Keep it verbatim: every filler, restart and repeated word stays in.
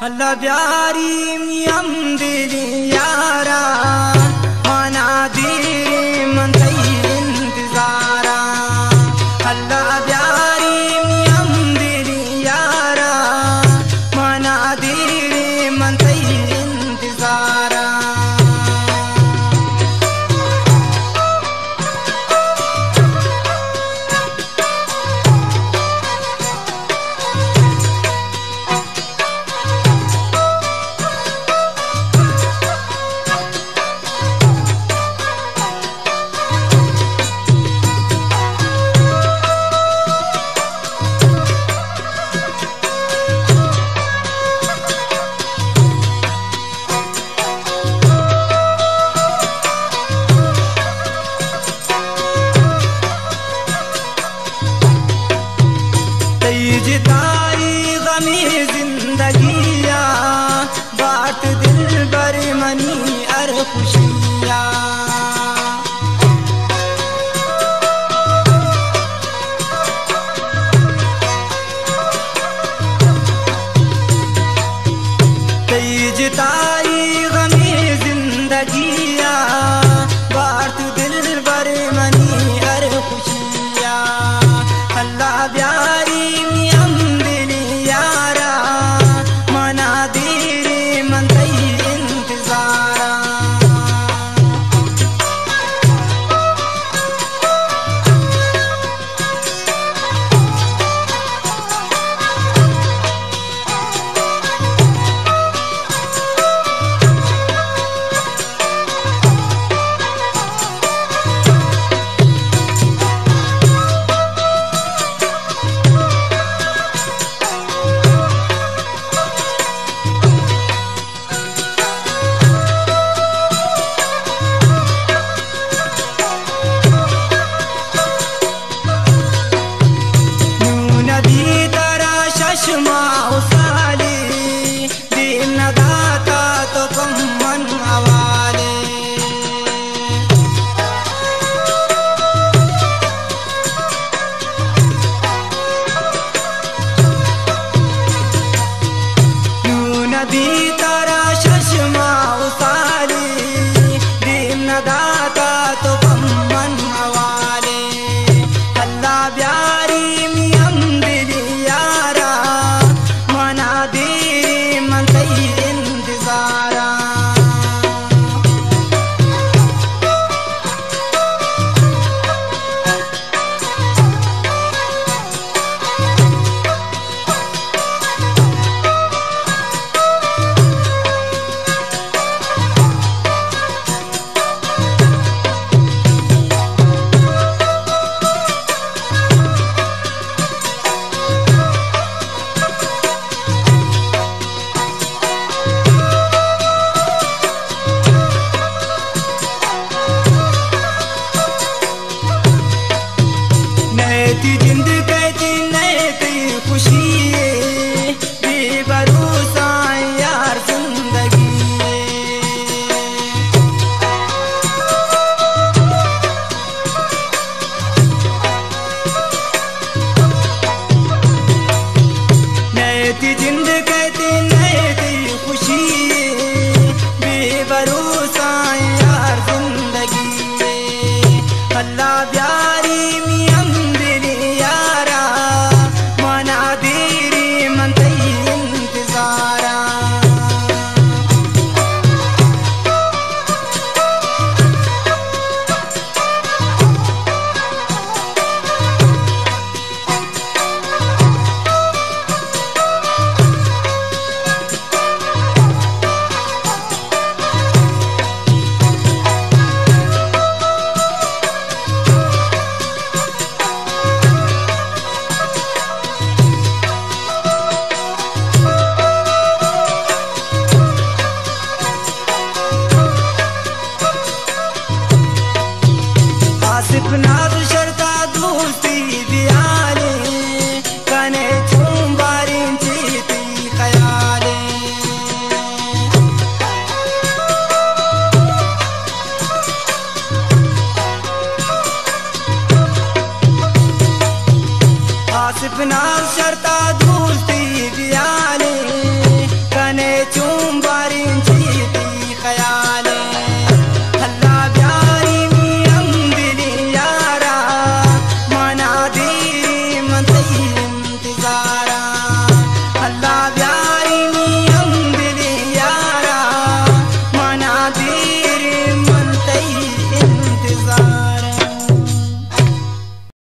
अल्लाह प्यारी मियम दिली यारा मना दिली मन तई इंतजारा। अल्लाह प्यारी मियम दिली यारा मना दिली मन तई इंतजारा। जिताई गमी जिंदगिया बाट दिल बर मनी अर खुशिया। जिताई गमी जिंदगिया बाट दिल बर मनी अर खुशिया। अल्लाह प्यारी चश्मा उसाले दिन दाता तो कम मन हवाले। यूं नदी तारा चश्मा उसाले दिन दाता तो कम मन हवाले। अल्लाह प्यारी मियम दिली यारा मना दे मन तई इंतजारा। नैती जिंद कहती नैती खुशी बेभरोसा यार जिंदगी। नैती जिंद कहती नैती खुशी बेभरोसा यार जिंदगी। अल्लाह प्यारी आसिफ नाज शर्ता दोस्ती दियाले कने चुंबारी चीती खयाले। आसिफ नाज शर्ता दोस्ती दियाले